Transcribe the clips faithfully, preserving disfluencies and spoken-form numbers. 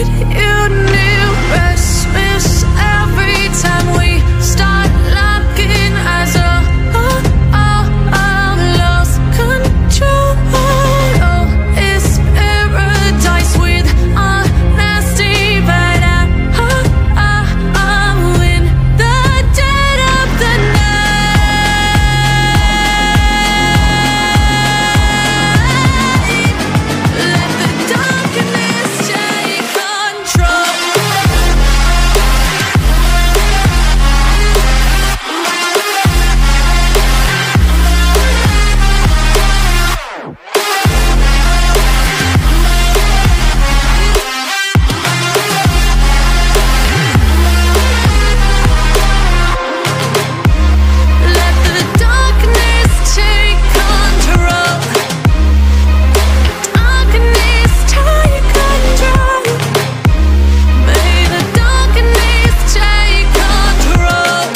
what you knew. Restless every time we start locking eyes. Oh, oh, oh, oh, lost control. Oh, it's paradise with honesty, but I, oh, oh, oh, in the dead of the night. Let the darkness take control. Let the darkness take control. Darkness take control. May the darkness take control.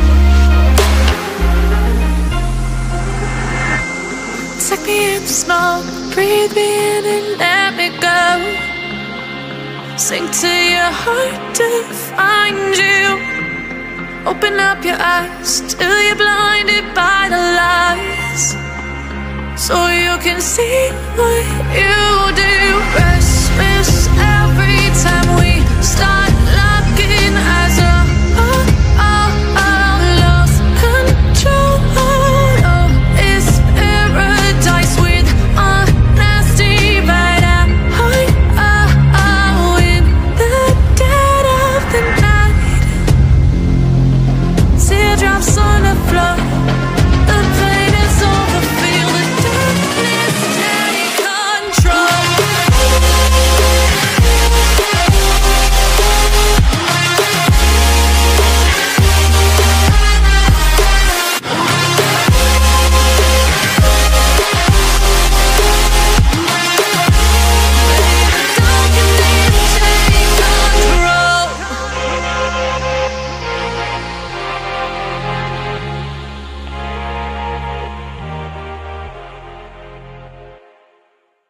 Take me in the smoke, breathe me in and let me go. Sink to your heart to find you. Open up your eyes till you're blinded by the lies, so you can see what you do. Rest